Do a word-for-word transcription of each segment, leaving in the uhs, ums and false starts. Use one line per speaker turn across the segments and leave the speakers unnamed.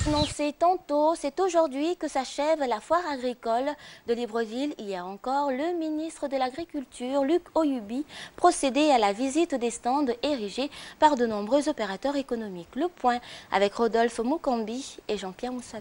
Annoncé tantôt, c'est aujourd'hui que s'achève la foire agricole de Libreville. Hier encore, le ministre de l'Agriculture, Luc Oyubi, procédait à la visite des stands érigés par de nombreux opérateurs économiques. Le point avec Rodolphe Mukambi et Jean-Pierre Moussami.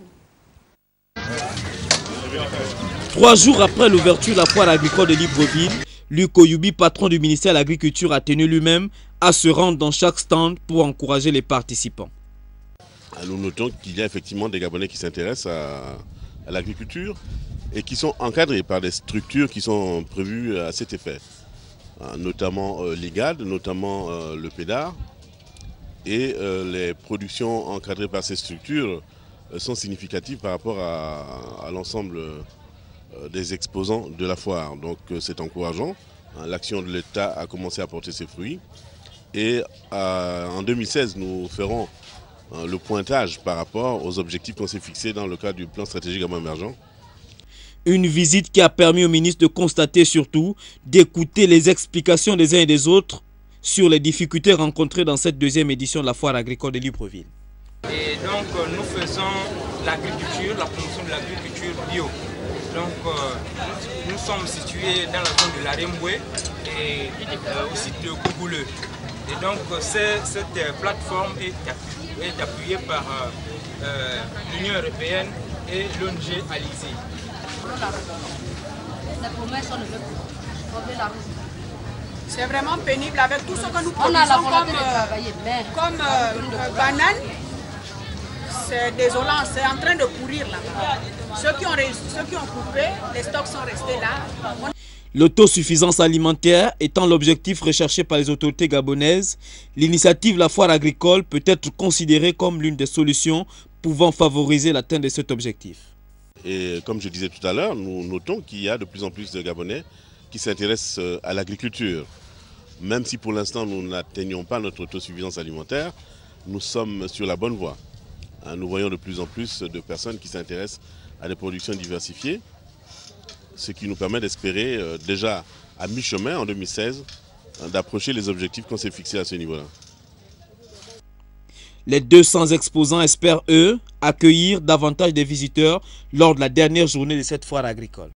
Trois jours après l'ouverture de la foire agricole de Libreville, Luc Oyubi, patron du ministère de l'Agriculture, a tenu lui-même à se rendre dans chaque stand pour encourager les participants.
Nous notons qu'il y a effectivement des Gabonais qui s'intéressent à, à l'agriculture et qui sont encadrés par des structures qui sont prévues à cet effet, notamment euh, l'I G A D, notamment euh, le P E D A R, et euh, les productions encadrées par ces structures euh, sont significatives par rapport à, à l'ensemble euh, des exposants de la foire. Donc euh, c'est encourageant. L'action de l'État a commencé à porter ses fruits et euh, en deux mille seize nous ferons le pointage par rapport aux objectifs qu'on s'est fixés dans le cadre du plan stratégique Gabon émergent.
Une visite qui a permis au ministre de constater surtout, d'écouter les explications des uns et des autres sur les difficultés rencontrées dans cette deuxième édition de la foire agricole de Libreville.
Et donc nous faisons l'agriculture, la promotion de l'agriculture bio. Donc euh, nous sommes situés dans la zone de la Remboué et euh, au site de Kougouleux. Et donc cette plateforme est est appuyée par euh, euh, l'Union européenne et l'O N G Alizé.
C'est vraiment pénible avec tout ce que nous produisons comme, euh, comme euh, banane. C'est désolant, c'est en train de pourrir là. Ceux qui ont, ceux qui ont coupé, les stocks sont restés là. On...
L'autosuffisance alimentaire étant l'objectif recherché par les autorités gabonaises, l'initiative La Foire agricole peut être considérée comme l'une des solutions pouvant favoriser l'atteinte de cet objectif.
Et comme je disais tout à l'heure, nous notons qu'il y a de plus en plus de Gabonais qui s'intéressent à l'agriculture. Même si pour l'instant nous n'atteignons pas notre autosuffisance alimentaire, nous sommes sur la bonne voie. Nous voyons de plus en plus de personnes qui s'intéressent à des productions diversifiées, ce qui nous permet d'espérer euh, déjà à mi-chemin en deux mille seize euh, d'approcher les objectifs qu'on s'est fixés à ce niveau-là.
Les deux cents exposants espèrent, eux, accueillir davantage de visiteurs lors de la dernière journée de cette foire agricole.